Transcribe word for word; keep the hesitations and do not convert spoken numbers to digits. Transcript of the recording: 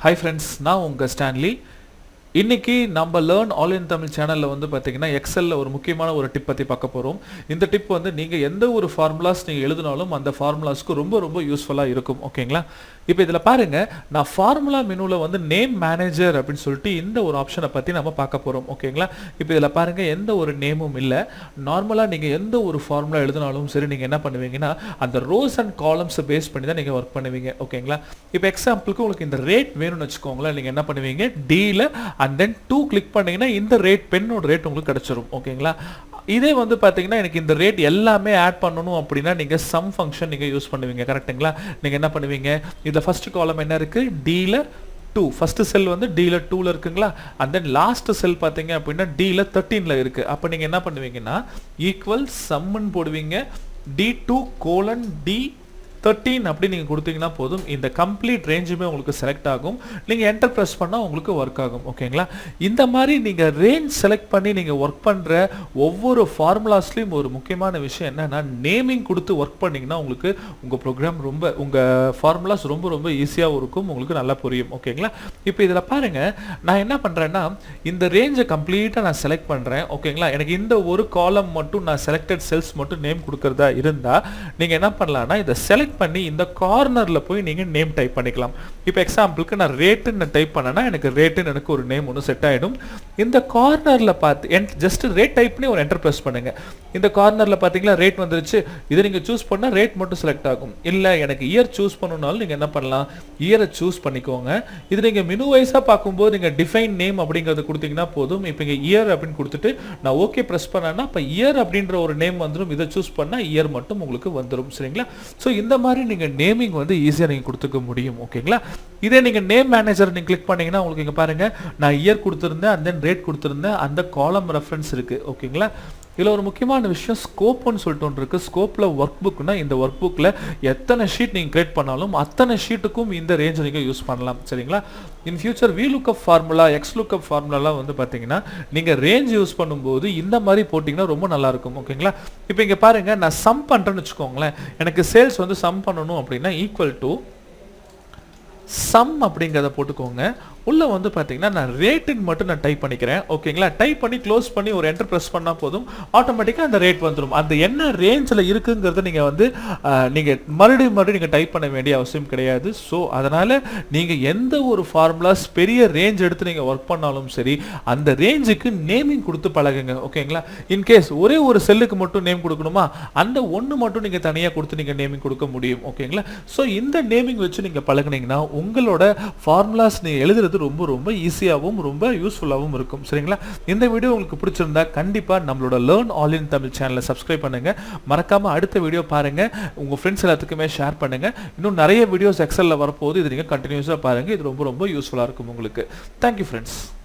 Hi friends, நான் உங்க Stanley. இன்னைக்கு நம்ம லேர்ன் ஆல் இன் தமிழ் சேனல்ல வந்து பாத்தீங்கன்னா எக்ஸல்ல ஒரு முக்கியமான ஒரு டிப் பத்தி பார்க்க போறோம். இந்த டிப் வந்து நீங்க எந்த ஒரு ஃபார்முலாஸ் நீங்க எழுதினாலும் அந்த ஃபார்முலாஸ்க்கு ரொம்ப ரொம்ப யூஸ்ஃபுல்லா இருக்கும். ஓகேங்களா? இப்போ இதல பாருங்க, நான் ஃபார்முலா மெனுல வந்து நேம் மேனேஜர் அப்படினு சொல்லிட்டு இந்த ஒரு ஆப்ஷனை பத்தி நாம பார்க்க போறோம். ஓகேங்களா? இப்போ இதல பாருங்க, எந்த ஒரு நேமும் இல்ல. நார்மலா நீங்க எந்த ஒரு ஃபார்முலா எழுதினாலும் சரி நீங்க என்ன பண்ணுவீங்கன்னா அந்த ரோஸ் அண்ட் காலம்ஸ் பேஸ் பண்ணி தான் நீங்க வர்க் பண்ணுவீங்க. ஓகேங்களா? இப்போ எக்ஸாம்பிளுக்கு உங்களுக்கு இந்த ரேட் வேணும்னு வெச்சுக்கோங்களேன். நீங்க என்ன பண்ணுவீங்க? D ல and then two click பண்ணீங்கன்னா இந்த ரேட் பென்னோட ரேட் உங்களுக்கு கிடைச்சிரும். ஓகேங்களா? இதே வந்து பாத்தீங்கன்னா எனக்கு இந்த ரேட் எல்லாமே ஆட் பண்ணனும் அப்படினா நீங்க sum ஃபங்க்ஷன் நீங்க யூஸ் பண்ணுவீங்க. கரெக்ட்டுங்களா? நீங்க என்ன பண்ணுவீங்க? இந்த ஃபர்ஸ்ட் காலம் என்ன இருக்கு? D ல two, ஃபர்ஸ்ட் செல் வந்து D ல two ல இருக்குங்களா? and then லாஸ்ட் செல் பாத்தீங்க அப்படினா D ல thirteen ல இருக்கு. அப்ப நீங்க என்ன பண்ணுவீங்கன்னா ஈக்குவல் sum ன்னு போடுவீங்க. D two colon D thirteen அப்படி நீங்க கொடுத்தீங்கன்னா போதும், இந்த கம்ப்ளீட் ரேஞ்சுமே உங்களுக்கு செலக்ட் ஆகும். நீங்க என்டர் பிரஸ் பண்ணா உங்களுக்கு வர்க் ஆகும். ஓகேங்களா? இந்த மாதிரி நீங்க ரேஞ்ச் செலக்ட் பண்ணி நீங்க வர்க் பண்ற ஒவ்வொரு ஃபார்முலாஸ்லயும் ஒரு முக்கியமான விஷயம் என்னன்னா நேமிங் கொடுத்து வர்க் பண்ணீங்கன்னா உங்களுக்கு உங்க ப்ரோக்ராம் ரொம்ப உங்க ஃபார்முலாஸ் ரொம்ப ரொம்ப ஈஸியா இருக்கும், உங்களுக்கு நல்லா புரியும். ஓகேங்களா? இப்போ இதல பாருங்க, நான் என்ன பண்றேன்னா இந்த ரேஞ்சை கம்ப்ளீட்டா நான் செலக்ட் பண்றேன். ஓகேங்களா? எனக்கு இந்த ஒரு காலம் மட்டும் நான் செலக்டட் செல்ஸ் மட்டும் நேம் கொடுக்கிறதா இருந்தா நீங்க என்ன பண்ணலாம்னா இத செலக்ட் பண்ணி இந்த கார்னர்ல போய் நீங்க நேம் டைப் பண்ணிக்கலாம். இப்போ எக்ஸாம்பிளுக்கு நான் ரேட்னு டைப் பண்ணனா எனக்கு ரேட்னு எனக்கு ஒரு நேம் ஒன்னு செட் ஆயிடும். இந்த கார்னர்ல பார்த்து ஜஸ்ட் ரேட் டைப் பண்ணி ஒரு என்டர் பிரஸ் பண்ணுங்க. இந்த கார்னர்ல பாத்தீங்களா ரேட் வந்துருச்சு. இத நீங்க சூஸ் பண்ணா ரேட் மட்டும் செலக்ட் ஆகும். இல்ல எனக்கு இயர் சூஸ் பண்ணனும்னாலும் நீங்க என்ன பண்ணலாம்? இயரை சூஸ் பண்ணிக்கோங்க. இது நீங்க மெனு வைஸா பாக்கும்போது நீங்க டிஃபைன் நேம் அப்படிங்கறது கொடுத்தீங்கன்னா போதும். இப்போ இங்க இயர் அப்படினு கொடுத்துட்டு நான் ஓகே பிரஸ் பண்ணனா அப்ப இயர் அப்படிங்கற ஒரு நேம் வந்துரும். இத சூஸ் பண்ணா இயர் மட்டும் உங்களுக்கு வந்துரும். சரிங்களா? சோ இந்த மாதிரி நீங்க நேமிங் வந்து ஈஸியா நீங்க கொடுத்துக்க முடியும். ஓகேங்களா? இதே நீங்க நேம் மேனேஜர் நீங்க கிளிக் பண்ணீங்கன்னா உங்களுக்கு இங்க பாருங்க, நான் இயர் கொடுத்திருந்தேன் and then ரேட் கொடுத்திருந்தேன், அந்த காலம் ரெஃபரன்ஸ் இருக்கு. ஓகேங்களா? இதுல ஒரு முக்கியமான விஷயம் ஸ்கோப்னு சொல்லிட்டு ஒன்று இருக்கு. ஸ்கோப்ல வர்க் புக்னா இந்த வர்க் புக்ல எத்தனை ஷீட் நீங்க கிரியேட் பண்ணாலும் அத்தனை ஷீட்டுக்கும் இந்த ரேஞ்ச் நீங்க யூஸ் பண்ணலாம். சரிங்களா? In future V lookup formula, X lookup ஃபார்முலாலாம் வந்து பாத்தீங்கன்னா நீங்க ரேஞ்ச் யூஸ் பண்ணும்போது இந்த மாதிரி போட்டீங்கன்னா ரொம்ப நல்லா இருக்கும். ஓகேங்களா? இப்போ இங்க பாருங்க, நான் சம் பண்றேன்னு வெச்சுக்கோங்களேன். எனக்கு சேல்ஸ் வந்து சம் பண்ணனும் அப்படினா ஈக்குவல் டு சம் அப்படிங்கறத போட்டுக்கோங்க. உள்ள வந்து பாத்தீங்கன்னா நான் ரேட்னு மட்டும் நான் டைப் பண்ணிக்கிறேன். ஓகேங்களா? டைப் பண்ணி க்ளோஸ் பண்ணி ஒரு என்டர் பிரஸ் பண்ணா போதும், ஆட்டோமேட்டிக்கா அந்த ரேட் வந்துரும். அந்த என்ன ரேஞ்ச்ல இருக்குங்கிறத நீங்க வந்து நீங்க மறுபடியும் மறுபடியும் நீங்க டைப் பண்ண வேண்டிய அவசியம் கிடையாது. சோ அதனால நீங்க எந்த ஒரு ஃபார்முலாஸ் பெரிய ரேஞ்ச் எடுத்து நீங்க வர்க் பண்ணாலும் சரி அந்த ரேஞ்சுக்கு நேமிங் கொடுத்து பழகுங்க. ஓகேங்களா? இன் கேஸ் ஒரே ஒரு செல்லுக்கு மட்டும் நேம் கொடுக்கணுமா, அந்த ஒன்னு மட்டும் நீங்க தனியா கொடுத்து நீங்க நேமிங் கொடுக்க முடியும். ஓகேங்களா? சோ இந்த நேமிங் வச்சு நீங்க பழகுனீங்கன்னா உங்களோட ஃபார்முலாஸ் நீங்க எழுதுறது ரொம்ப ரொம்ப ஈஸியாவும் ரொம்ப யூஸ்ஃபுல்லாவும் இருக்கும். சரிங்களா? இந்த வீடியோ உங்களுக்கு பிடிச்சிருந்தா கண்டிப்பா நம்மளோட லேர்ன் ஆல் இன் தமிழ் சேனலை சப்ஸ்கிரைப் பண்ணுங்க. மறக்காம அடுத்த வீடியோ பாருங்க, உங்க ஃப்ரெண்ட்ஸ் எல்லாத்துக்குமே ஷேர் பண்ணுங்க. இன்னும் நிறைய வீடியோஸ் எக்ஸல்ல வரப்போகுது, இது நீங்க கண்டினியூஸா பாருங்க. இது ரொம்ப ரொம்ப யூஸ்ஃபுல்லா இருக்கும் உங்களுக்கு. Thank you friends.